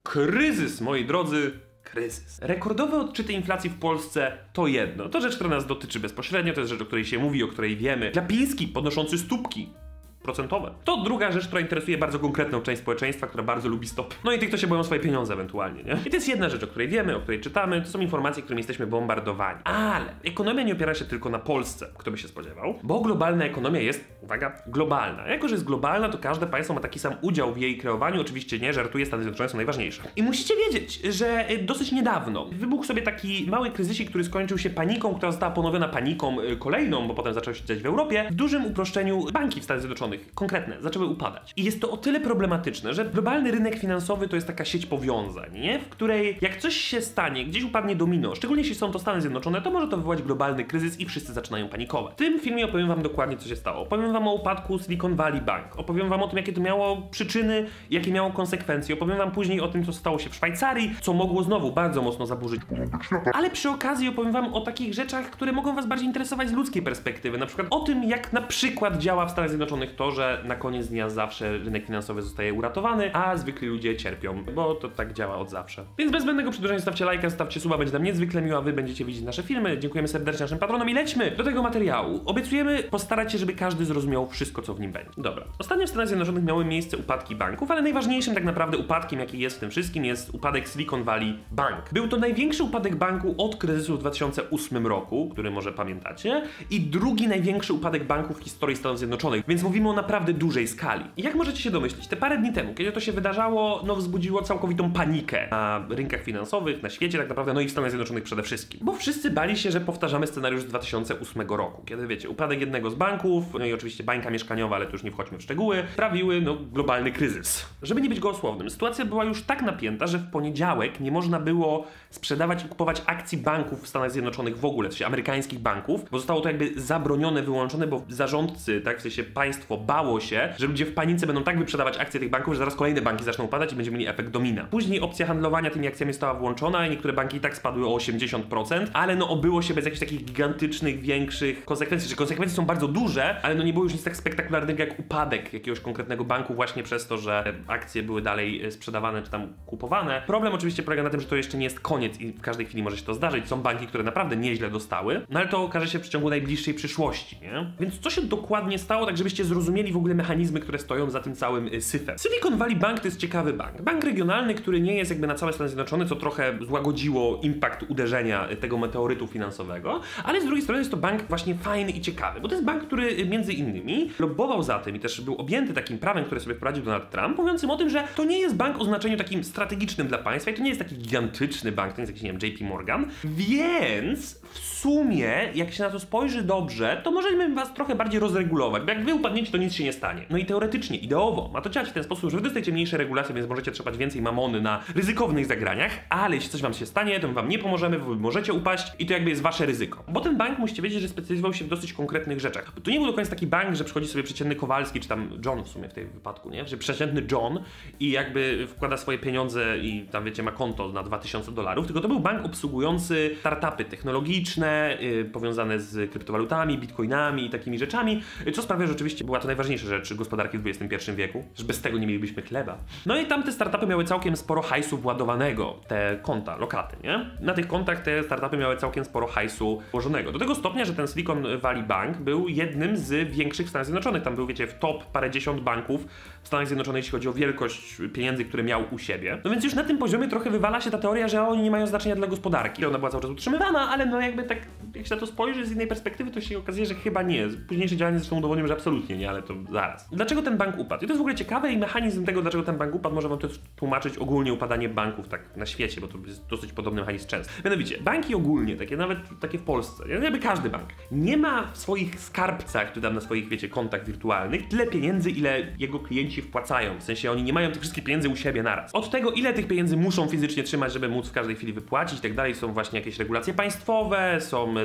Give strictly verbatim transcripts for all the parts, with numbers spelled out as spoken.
Kryzys, moi drodzy, kryzys. Rekordowe odczyty inflacji w Polsce to jedno. To rzecz, która nas dotyczy bezpośrednio, to jest rzecz, o której się mówi, o której wiemy. Glapiński podnoszący stópki procentowe. To druga rzecz, która interesuje bardzo konkretną część społeczeństwa, która bardzo lubi stopy. No i tych, kto się boją swoje pieniądze ewentualnie, nie? I to jest jedna rzecz, o której wiemy, o której czytamy, to są informacje, którymi jesteśmy bombardowani. Ale ekonomia nie opiera się tylko na Polsce, kto by się spodziewał, bo globalna ekonomia jest, uwaga, globalna. Jako że jest globalna, to każde państwo ma taki sam udział w jej kreowaniu. Oczywiście nie, żartuję, Stany Zjednoczone są najważniejsze. I musicie wiedzieć, że dosyć niedawno wybuchł sobie taki mały kryzysik, który skończył się paniką, która została ponowiona paniką kolejną, bo potem zaczęło się dziać w Europie. W dużym uproszczeniu banki w Stanach Zjednoczonych konkretne, zaczęły upadać. I jest to o tyle problematyczne, że globalny rynek finansowy to jest taka sieć powiązań, nie? W której jak coś się stanie, gdzieś upadnie domino, szczególnie jeśli są to Stany Zjednoczone, to może to wywołać globalny kryzys i wszyscy zaczynają panikować. W tym filmie opowiem wam dokładnie, co się stało. Opowiem wam o upadku Silicon Valley Bank. Opowiem wam o tym, jakie to miało przyczyny, jakie miało konsekwencje. Opowiem wam później o tym, co stało się w Szwajcarii, co mogło znowu bardzo mocno zaburzyć porządek świata. Ale przy okazji opowiem wam o takich rzeczach, które mogą was bardziej interesować z ludzkiej perspektywy. Na przykład o tym, jak na przykład działa w Stanach Zjednoczonych to, że na koniec dnia zawsze rynek finansowy zostaje uratowany, a zwykli ludzie cierpią, bo to tak działa od zawsze. Więc bez zbędnego przedłużenia stawcie lajka, stawcie suba, będzie nam niezwykle miło, a wy będziecie widzieć nasze filmy. Dziękujemy serdecznie naszym patronom i lećmy do tego materiału. Obiecujemy postarać się, żeby każdy zrozumiał wszystko, co w nim będzie. Dobra. Ostatnio w Stanach Zjednoczonych miały miejsce upadki banków, ale najważniejszym tak naprawdę upadkiem, jaki jest w tym wszystkim, jest upadek Silicon Valley Bank. Był to największy upadek banku od kryzysu w dwa tysiące ósmym roku, który może pamiętacie, i drugi największy upadek banku w historii Stanów Zjednoczonych, więc mówimy o naprawdę dużej skali. I jak możecie się domyślić, te parę dni temu, kiedy to się wydarzało, no wzbudziło całkowitą panikę na rynkach finansowych, na świecie tak naprawdę, no i w Stanach Zjednoczonych przede wszystkim. Bo wszyscy bali się, że powtarzamy scenariusz z dwa tysiące ósmego roku, kiedy wiecie, upadek jednego z banków, no i oczywiście bańka mieszkaniowa, ale tu już nie wchodźmy w szczegóły, sprawiły, no, globalny kryzys. Żeby nie być gołosłownym, sytuacja była już tak napięta, że w poniedziałek nie można było sprzedawać i kupować akcji banków w Stanach Zjednoczonych w ogóle, w sensie amerykańskich banków, bo zostało to jakby zabronione, wyłączone, bo zarządcy, tak, w sensie państwo bało się, że ludzie w panice będą tak wyprzedawać akcje tych banków, że zaraz kolejne banki zaczną upadać i będziemy mieli efekt domina. Później opcja handlowania tymi akcjami została włączona i niektóre banki i tak spadły o osiemdziesiąt procent, ale no obyło się bez jakichś takich gigantycznych, większych konsekwencji. Czy konsekwencje są bardzo duże, ale no nie było już nic tak spektakularnego jak upadek jakiegoś konkretnego banku właśnie przez to, że akcje były dalej sprzedawane czy tam kupowane. Problem oczywiście polega na tym, że to jeszcze nie jest koniec i w każdej chwili może się to zdarzyć. Są banki, które naprawdę nieźle dostały, no ale to okaże się w przeciągu najbliższej przyszłości, nie? Więc co się dokładnie stało, tak żebyście zrozumieli w ogóle mechanizmy, które stoją za tym całym syfem. Silicon Valley Bank to jest ciekawy bank. Bank regionalny, który nie jest jakby na całe Stany Zjednoczone, co trochę złagodziło impact uderzenia tego meteorytu finansowego, ale z drugiej strony jest to bank właśnie fajny i ciekawy, bo to jest bank, który między innymi lobbował za tym i też był objęty takim prawem, które sobie wprowadził Donald Trump, mówiącym o tym, że to nie jest bank o znaczeniu takim strategicznym dla państwa i to nie jest taki gigantyczny bank, to nie jest jakiś, nie wiem, J P Morgan, więc w sumie, jak się na to spojrzy dobrze, to możemy was trochę bardziej rozregulować, bo jak wy upadniecie, to nic się nie stanie. No i teoretycznie, ideowo ma to działać w ten sposób, że wy dostajecie mniejsze regulacje, więc możecie trzymać więcej mamony na ryzykownych zagraniach, ale jeśli coś wam się stanie, to my wam nie pomożemy, wy możecie upaść i to jakby jest wasze ryzyko. Bo ten bank, musicie wiedzieć, że specjalizował się w dosyć konkretnych rzeczach. To nie był do końca taki bank, że przychodzi sobie przeciętny Kowalski, czy tam John w sumie w tej wypadku, nie? Że przeciętny John i jakby wkłada swoje pieniądze i tam wiecie, ma konto na dwa tysiące dolarów, tylko to był bank obsługujący startupy technologiczne, yy, powiązane z kryptowalutami, bitcoinami i takimi rzeczami, co sprawia, że oczywiście była to najważniejsza rzecz gospodarki w dwudziestym pierwszym wieku, że bez tego nie mielibyśmy chleba. No i tam te startupy miały całkiem sporo hajsu władowanego, te konta, lokaty, nie? Na tych kontach te startupy miały całkiem sporo hajsu włożonego. Do tego stopnia, że ten Silicon Valley Bank był jednym z większych w Stanach Zjednoczonych. Tam był, wiecie, w top parędziesiąt banków w Stanach Zjednoczonych, jeśli chodzi o wielkość pieniędzy, które miał u siebie. No więc już na tym poziomie trochę wywala się ta teoria, że oni nie mają znaczenia dla gospodarki. Ona była cały czas utrzymywana, ale no jakby tak, jak się na to spojrzy z innej perspektywy, to się okazuje, że chyba nie. Późniejsze działania zresztą udowodnią, że absolutnie nie, ale to zaraz. Dlaczego ten bank upadł? I to jest w ogóle ciekawe i mechanizm tego, dlaczego ten bank upadł, może wam też tłumaczyć ogólnie upadanie banków tak na świecie, bo to jest dosyć podobny mechanizm często. Mianowicie, banki ogólnie, takie nawet takie w Polsce, jakby każdy bank, nie ma w swoich skarbcach, czy tam na swoich, wiecie, kontach wirtualnych tyle pieniędzy, ile jego klienci wpłacają. W sensie oni nie mają tych wszystkich pieniędzy u siebie naraz. Od tego, ile tych pieniędzy muszą fizycznie trzymać, żeby móc w każdej chwili wypłacić i tak dalej, są właśnie jakieś regulacje państwowe, są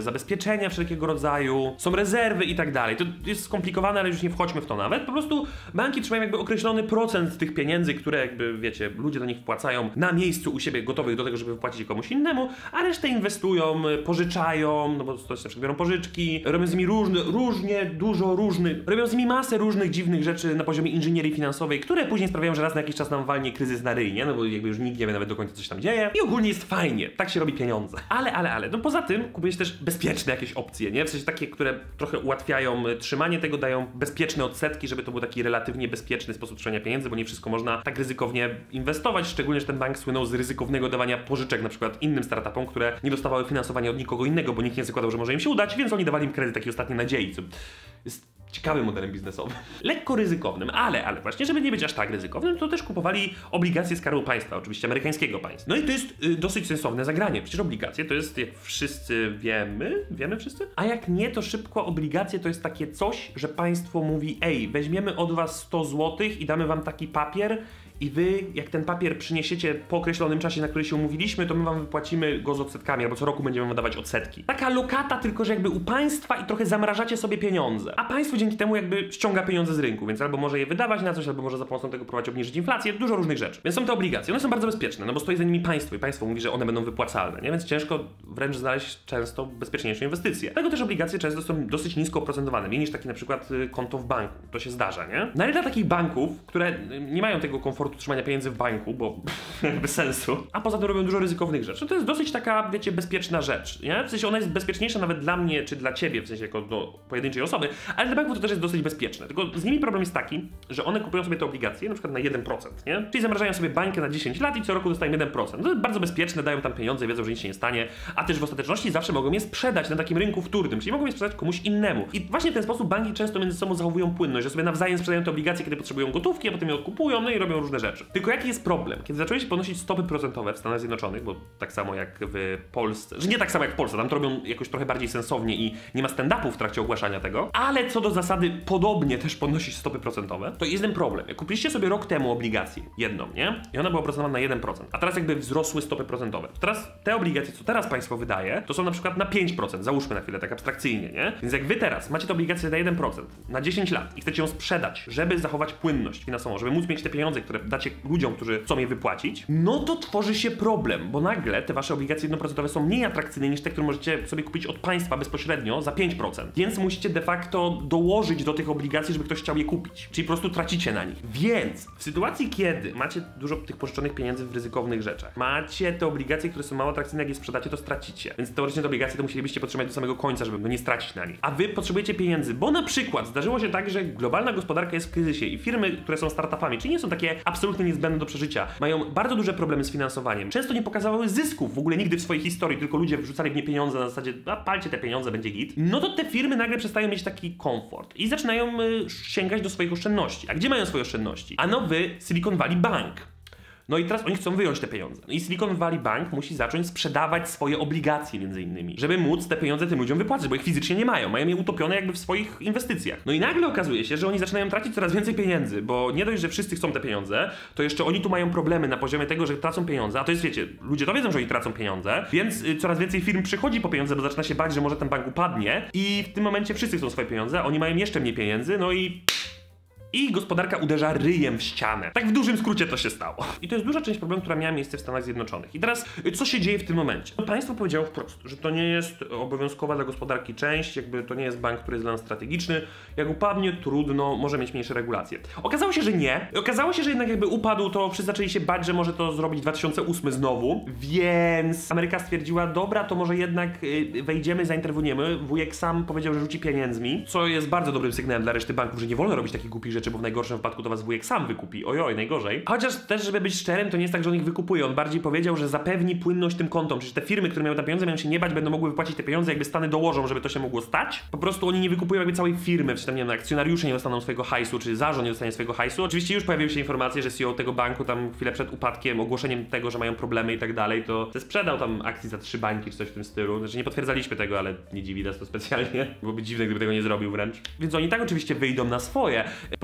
zabezpieczenia wszelkiego rodzaju, są rezerwy i tak dalej. To jest skomplikowane, ale już nie wchodźmy w to nawet. Po prostu banki trzymają jakby określony procent tych pieniędzy, które jakby, wiecie, ludzie do nich wpłacają na miejscu u siebie, gotowych do tego, żeby wypłacić je komuś innemu, a resztę inwestują, pożyczają, no bo to się na przykład biorą pożyczki, robią z nimi różne, różnie, dużo różnych, robią z nimi masę różnych dziwnych rzeczy na poziomie inżynierii finansowej, które później sprawiają, że raz na jakiś czas nam walnie kryzys na ryj, nie? No bo jakby już nikt nie wie nawet do końca, co się tam dzieje i ogólnie jest fajnie, tak się robi pieniądze. Ale, ale, ale, no poza tym kupujesz też bezpieczne jakieś opcje, nie? W sensie takie, które trochę ułatwiają trzymanie tego, dają bezpieczne odsetki, żeby to był taki relatywnie bezpieczny sposób trzymania pieniędzy, bo nie wszystko można tak ryzykownie inwestować, szczególnie, że ten bank słynął z ryzykownego dawania pożyczek na przykład innym startupom, które nie dostawały finansowania od nikogo innego, bo nikt nie zakładał, że może im się udać, więc oni dawali im kredyt takiej ostatniej nadziei, co jest ciekawym modelem biznesowym. Lekko ryzykownym, ale, ale właśnie, żeby nie być aż tak ryzykownym, to też kupowali obligacje Skarbu Państwa, oczywiście amerykańskiego państwa. No i to jest y, dosyć sensowne zagranie. Przecież obligacje to jest, jak wszyscy wiemy, wiemy wszyscy? A jak nie, to szybko obligacje to jest takie coś, że państwo mówi, ej, weźmiemy od was sto złotych i damy wam taki papier, i wy, jak ten papier przyniesiecie po określonym czasie, na który się umówiliśmy, to my wam wypłacimy go z odsetkami, albo co roku będziemy wam dawać odsetki. Taka lokata, tylko że jakby u państwa i trochę zamrażacie sobie pieniądze. A państwo dzięki temu jakby ściąga pieniądze z rynku, więc albo może je wydawać na coś, albo może za pomocą tego próbować obniżyć inflację, dużo różnych rzeczy. Więc są te obligacje, one są bardzo bezpieczne, no bo stoi za nimi państwo i państwo mówi, że one będą wypłacalne, nie? Więc ciężko wręcz znaleźć często bezpieczniejsze inwestycje. Dlatego też obligacje często są dosyć nisko oprocentowane, mniej niż taki na przykład konto w banku. To się zdarza, nie? No ale dla takich banków, które nie mają tego komfortu trzymania pieniędzy w banku, bo bez sensu, a poza tym robią dużo ryzykownych rzeczy. To jest dosyć taka, wiecie, bezpieczna rzecz, nie? W sensie ona jest bezpieczniejsza nawet dla mnie, czy dla ciebie, w sensie jako do pojedynczej osoby, ale dla banków to też jest dosyć bezpieczne. Tylko z nimi problem jest taki, że one kupują sobie te obligacje na przykład na jeden procent, nie? Czyli zamrażają sobie bańkę na dziesięć lat i co roku dostają jeden procent. To jest bardzo bezpieczne, dają tam pieniądze, wiedzą, że nic się nie stanie, a też w ostateczności zawsze mogą je sprzedać na takim rynku wtórnym, czyli mogą je sprzedać komuś innemu. I właśnie w ten sposób banki często między sobą zachowują płynność, że sobie nawzajem sprzedają te obligacje, kiedy potrzebują gotówki, a potem je odkupują, no i robią różne rzeczy. Tylko jaki jest problem? Kiedy zaczęły się podnosić stopy procentowe w Stanach Zjednoczonych, bo tak samo jak w Polsce, że nie tak samo jak w Polsce, tam to robią jakoś trochę bardziej sensownie i nie ma stand-upu w trakcie ogłaszania tego, ale co do zasady podobnie też podnosić stopy procentowe, to jest ten problem. Jak kupiliście sobie rok temu obligację, jedną, nie? I ona była oprocentowana na jeden procent, a teraz jakby wzrosły stopy procentowe. Teraz te obligacje, co teraz państwo wydaje, to są na przykład na pięć procent, załóżmy na chwilę tak abstrakcyjnie, nie? Więc jak wy teraz macie te obligacje na jeden procent na dziesięć lat i chcecie ją sprzedać, żeby zachować płynność finansową, żeby móc mieć te pieniądze, które dacie ludziom, którzy chcą je wypłacić, no to tworzy się problem, bo nagle te wasze obligacje jednoprocentowe są mniej atrakcyjne niż te, które możecie sobie kupić od państwa bezpośrednio za pięć procent. Więc musicie de facto dołożyć do tych obligacji, żeby ktoś chciał je kupić. Czyli po prostu tracicie na nich. Więc w sytuacji, kiedy macie dużo tych pożyczonych pieniędzy w ryzykownych rzeczach, macie te obligacje, które są mało atrakcyjne, jak je sprzedacie, to stracicie. Więc teoretycznie te obligacje to musielibyście podtrzymać do samego końca, żeby no nie stracić na nich. A wy potrzebujecie pieniędzy, bo na przykład zdarzyło się tak, że globalna gospodarka jest w kryzysie i firmy, które są startupami, czyli nie są takie absolutnie niezbędne do przeżycia, mają bardzo duże problemy z finansowaniem. Często nie pokazywały zysków w ogóle nigdy w swojej historii, tylko ludzie wrzucali w nie pieniądze na zasadzie, a palcie te pieniądze, będzie git. No to te firmy nagle przestają mieć taki komfort i zaczynają y, sięgać do swoich oszczędności. A gdzie mają swoje oszczędności? Ano w Silicon Valley Bank. No i teraz oni chcą wyjąć te pieniądze. I Silicon Valley Bank musi zacząć sprzedawać swoje obligacje między innymi, żeby móc te pieniądze tym ludziom wypłacać, bo ich fizycznie nie mają. Mają je utopione jakby w swoich inwestycjach. No i nagle okazuje się, że oni zaczynają tracić coraz więcej pieniędzy, bo nie dość, że wszyscy chcą te pieniądze, to jeszcze oni tu mają problemy na poziomie tego, że tracą pieniądze, a to jest, wiecie, ludzie to wiedzą, że oni tracą pieniądze, więc y, coraz więcej firm przychodzi po pieniądze, bo zaczyna się bać, że może ten bank upadnie i w tym momencie wszyscy chcą swoje pieniądze, a oni mają jeszcze mniej pieniędzy, no i... I gospodarka uderza ryjem w ścianę. Tak w dużym skrócie to się stało. I to jest duża część problemu, która miała miejsce w Stanach Zjednoczonych. I teraz, co się dzieje w tym momencie? Państwo powiedziało wprost, że to nie jest obowiązkowa dla gospodarki część, jakby to nie jest bank, który jest dla nas strategiczny. Jak upadnie, trudno, może mieć mniejsze regulacje. Okazało się, że nie. Okazało się, że jednak jakby upadł, to wszyscy zaczęli się bać, że może to zrobić dwa tysiące ósmy znowu. Więc Ameryka stwierdziła, dobra, to może jednak wejdziemy, zainterweniujemy. Wujek sam powiedział, że rzuci pieniędzmi, co jest bardzo dobrym sygnałem dla reszty banków, że nie wolno robić takich głupich rzeczy, bo w najgorszym wypadku to was wujek sam wykupi. Ojoj, najgorzej. Chociaż też, żeby być szczerym, to nie jest tak, że on ich wykupuje. On bardziej powiedział, że zapewni płynność tym kontom. Przecież te firmy, które miały te pieniądze, mają się nie bać, będą mogły wypłacić te pieniądze, jakby Stany dołożą, żeby to się mogło stać. Po prostu oni nie wykupują jakby całej firmy, czy tam, nie wiem, akcjonariusze nie dostaną swojego hajsu, czy zarząd nie dostanie swojego hajsu. Oczywiście już pojawiły się informacje, że C E O tego banku tam chwilę przed upadkiem, ogłoszeniem tego, że mają problemy i tak dalej, to sprzedał tam akcji za trzy bańki, czy coś w tym stylu. Znaczy nie potwierdzaliśmy tego, ale nie dziwi nas to specjalnie. Byłoby dziwne, gdyby tego nie zrobił wręcz. Więc oni tak oczywiście wyjdą na swoje. Problem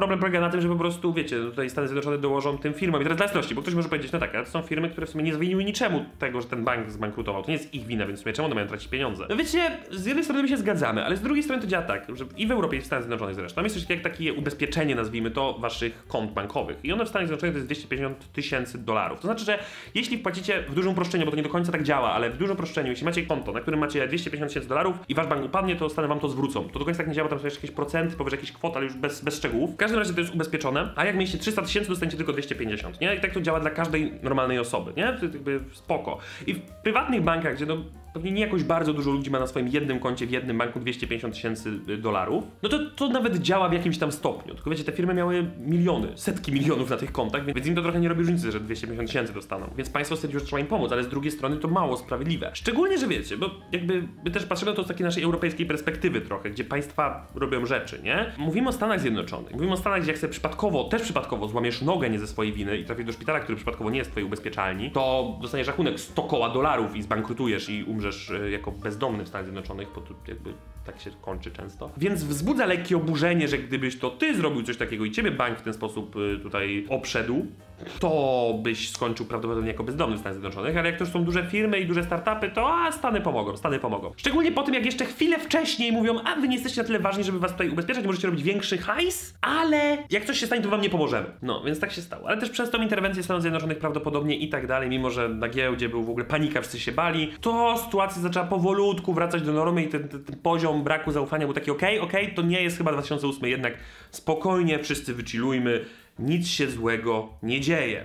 problem polega na tym, że po prostu, wiecie, tutaj Stany Zjednoczone dołożą tym firmom. I teraz dla jasności, bo ktoś może powiedzieć, no tak, ale to są firmy, które w sumie nie zawiniły niczemu tego, że ten bank zbankrutował. To nie jest ich wina, więc w sumie czemu one mają tracić pieniądze? No wiecie, z jednej strony my się zgadzamy, ale z drugiej strony to działa tak, że i w Europie, i w Stanach Zjednoczonych zresztą, tam jest coś jak takie ubezpieczenie, nazwijmy to, waszych kont bankowych. I one w Stanach Zjednoczonych to jest dwieście pięćdziesiąt tysięcy dolarów. To znaczy, że jeśli wpłacicie w dużym uproszczeniu, bo to nie do końca tak działa, ale w dużym uproszczeniu, jeśli macie konto, na którym macie dwieście pięćdziesiąt tysięcy dolarów i wasz bank upadnie, to Stany wam to zwrócą. To do końca tak nie działa, tam są jeszcze jakieś procenty, powyżej jakiś kwot, ale już bez, bez szczegółów. W każdym razie to jest ubezpieczone, a jak mieliście trzysta tysięcy, dostaniecie tylko dwieście pięćdziesiąt, nie? I tak to działa dla każdej normalnej osoby, nie? To jakby spoko. I w prywatnych bankach, gdzie no pewnie nie jakoś bardzo dużo ludzi ma na swoim jednym koncie w jednym banku dwieście pięćdziesiąt tysięcy dolarów, no to to nawet działa w jakimś tam stopniu. Tylko wiecie, te firmy miały miliony, setki milionów na tych kontach, więc im to trochę nie robi różnicy, że dwieście pięćdziesiąt tysięcy dostaną. Więc państwo stwierdziło, że trzeba im pomóc, ale z drugiej strony to mało sprawiedliwe. Szczególnie, że wiecie, bo jakby my też patrzymy na to z takiej naszej europejskiej perspektywy trochę, gdzie państwa robią rzeczy, nie? Mówimy o Stanach Zjednoczonych. Mówimy o Stanach, gdzie jak sobie przypadkowo, też przypadkowo złamiesz nogę nie ze swojej winy i trafisz do szpitala, który przypadkowo nie jest twojej ubezpieczalni, to dostaniesz rachunek sto koła dolarów i zbankrutujesz i umrzesz y, jako bezdomny w Stanach Zjednoczonych, bo tu jakby tak się kończy często. Więc wzbudza lekkie oburzenie, że gdybyś to ty zrobił coś takiego i ciebie bank w ten sposób y, tutaj obszedł, to byś skończył prawdopodobnie jako bezdomny w Stanach Zjednoczonych, ale jak to już są duże firmy i duże startupy, to a Stany pomogą, Stany pomogą. Szczególnie po tym, jak jeszcze chwilę wcześniej mówią, a wy nie jesteście na tyle ważni, żeby was tutaj ubezpieczać, możecie robić większy hajs, ale jak coś się stanie, to wam nie pomożemy. No, więc tak się stało. Ale też przez tą interwencję Stanów Zjednoczonych prawdopodobnie i tak dalej, mimo że na giełdzie był w ogóle panika, wszyscy się bali, to sytuacja zaczęła powolutku wracać do normy i ten, ten, ten poziom braku zaufania był taki okej, okay, okej, okay, to nie jest chyba dwa tysiące ósmy, jednak spokojnie, wszyscy wychillujmy. Nic się złego nie dzieje.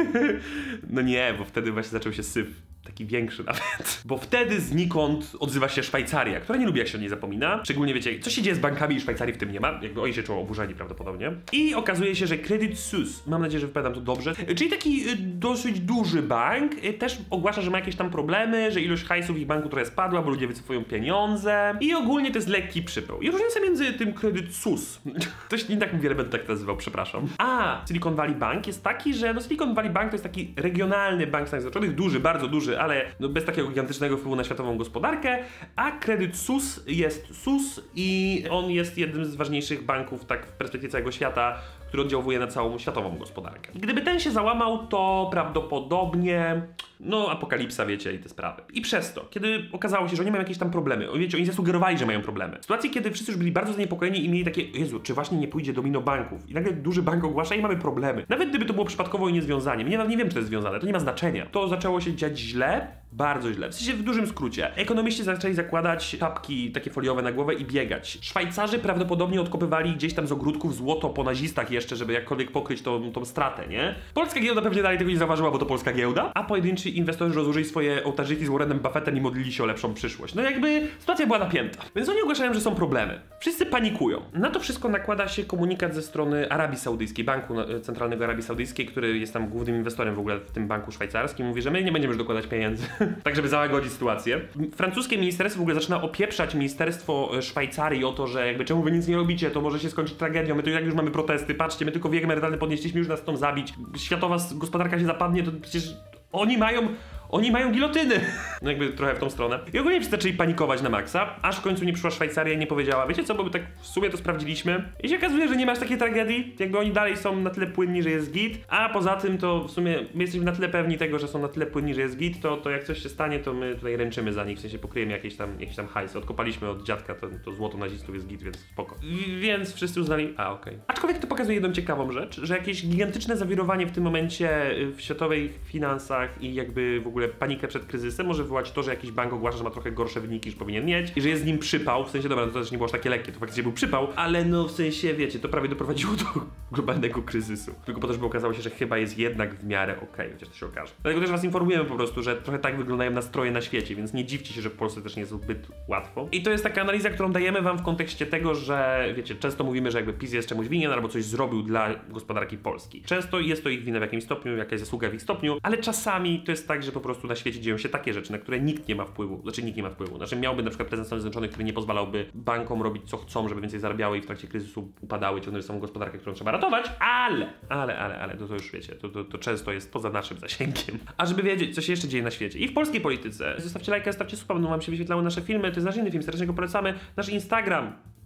No nie, bo wtedy właśnie zaczął się syf. Taki większy nawet. Bo wtedy znikąd odzywa się Szwajcaria, która nie lubi, jak się o niej zapomina. Szczególnie wiecie, co się dzieje z bankami i Szwajcarii w tym nie ma. Jakby oni się czują oburzeni prawdopodobnie. I okazuje się, że Credit Suisse, mam nadzieję, że wypowiadam to dobrze, czyli taki y, dosyć duży bank, y, też ogłasza, że ma jakieś tam problemy, że ilość hajsów w ich banku trochę spadła, bo ludzie wycofują pieniądze. I ogólnie to jest lekki przypał. I różnica między tym Credit Suisse, ktoś nie tak mówię, ale będę tak nazywał, przepraszam. A Silicon Valley Bank jest taki, że no Silicon Valley Bank to jest taki regionalny bank w Stanach Zjednoczonych, duży, bardzo duży, ale no bez takiego gigantycznego wpływu na światową gospodarkę, a Credit Suisse jest S U S i on jest jednym z ważniejszych banków tak w perspektywie całego świata, który oddziałuje na całą światową gospodarkę. I gdyby ten się załamał, to prawdopodobnie no apokalipsa, wiecie, i te sprawy. I przez to, kiedy okazało się, że oni mają jakieś tam problemy, wiecie, oni zasugerowali, że mają problemy. W sytuacji, kiedy wszyscy już byli bardzo zaniepokojeni i mieli takie, Jezu, czy właśnie nie pójdzie domino banków? I nagle duży bank ogłasza i mamy problemy. Nawet gdyby to było przypadkowo i niezwiązanie, nie, nie wiem, czy to jest związane, to nie ma znaczenia. To zaczęło się dziać źle, bardzo źle. W sensie w dużym skrócie. Ekonomiści zaczęli zakładać czapki takie foliowe na głowę i biegać. Szwajcarzy prawdopodobnie odkopywali gdzieś tam z ogródków złoto po nazistach jeszcze, żeby jakkolwiek pokryć tą, tą stratę, nie? Polska giełda pewnie dalej tego nie zauważyła, bo to polska giełda, a pojedynczy inwestorzy rozłożyli swoje ołtarzyki z Warrenem Buffettem i modlili się o lepszą przyszłość. No jakby sytuacja była napięta. Więc oni ogłaszają, że są problemy. Wszyscy panikują. Na to wszystko nakłada się komunikat ze strony Arabii Saudyjskiej, Banku Centralnego Arabii Saudyjskiej, który jest tam głównym inwestorem w ogóle w tym banku szwajcarskim. Mówi, że my nie będziemy już dokładać pieniędzy, tak żeby załagodzić sytuację. Francuskie ministerstwo w ogóle zaczyna opieprzać ministerstwo Szwajcarii o to, że jakby czemu wy nic nie robicie, to może się skończyć tragedią, my tu jak już mamy protesty, patrzcie, my tylko wiek emerytalny podnieśliśmy, już nas chcą zabić, światowa gospodarka się zapadnie, to przecież oni mają... Oni mają gilotyny! No jakby trochę w tą stronę. I ogólnie wszyscy zaczęli panikować na maksa, aż w końcu nie przyszła Szwajcaria i nie powiedziała, wiecie co, bo my tak w sumie to sprawdziliśmy. I się okazuje, że nie masz takiej tragedii, jakby oni dalej są na tyle płynni, że jest git, a poza tym to w sumie my jesteśmy na tyle pewni tego, że są na tyle płynni, że jest git, to, to jak coś się stanie, to my tutaj ręczymy za nich, w sensie pokryjemy jakieś tam, jakieś tam hajsy. Odkopaliśmy od dziadka to, to złoto nazistów jest git, więc spoko. I, więc wszyscy uznali, a okej. Okay. Aczkolwiek to pokazuje jedną ciekawą rzecz, że jakieś gigantyczne zawirowanie w tym momencie w światowych finansach i jakby w ogóle panikę przed kryzysem może wywołać to, że jakiś bank ogłasza, że ma trochę gorsze wyniki niż powinien mieć i że jest z nim przypał, w sensie dobra, no to też nie było aż takie lekkie, to faktycznie był przypał, ale no w sensie wiecie, to prawie doprowadziło do globalnego kryzysu. Tylko po to, żeby okazało się, że chyba jest jednak w miarę okej, okay, chociaż to się okaże. Dlatego też was informujemy po prostu, że trochę tak wyglądają nastroje na świecie, więc nie dziwcie się, że w Polsce też nie jest zbyt łatwo. I to jest taka analiza, którą dajemy wam w kontekście tego, że wiecie, często mówimy, że jakby PiS jest czemuś winien albo coś zrobił dla gospodarki Polski. Często jest to ich wina w jakimś stopniu, jakaś zasługa w ich stopniu, ale czasami to jest tak, że po prostu na świecie dzieją się takie rzeczy, na które nikt nie ma wpływu. Znaczy nikt nie ma wpływu. Znaczy miałby na przykład prezydent Stanów Zjednoczonych, który nie pozwalałby bankom robić co chcą, żeby więcej zarabiały i w trakcie kryzysu upadały, ciągnęły samą gospodarkę, którą trzeba ratować, ale, ale, ale, ale, to, to już wiecie, to, to, to często jest poza naszym zasięgiem. A żeby wiedzieć, co się jeszcze dzieje na świecie i w polskiej polityce, zostawcie lajka, zostawcie suba, będą wam się wyświetlały nasze filmy, to jest nasz inny film, serdecznie go polecamy, nasz Instagram,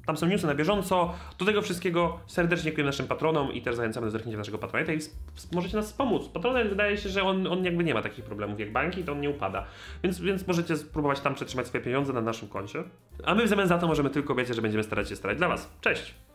Tam są newsy na bieżąco. Do tego wszystkiego serdecznie dziękuję naszym patronom i też zachęcamy do zerknięcia naszego Patronite'a i możecie nas wspomóc. Patronite wydaje się, że on, on jakby nie ma takich problemów jak banki, to on nie upada. Więc, więc możecie spróbować tam przetrzymać swoje pieniądze na naszym koncie. A my w zamian za to możemy tylko obiecać, że będziemy starać się starać dla was. Cześć!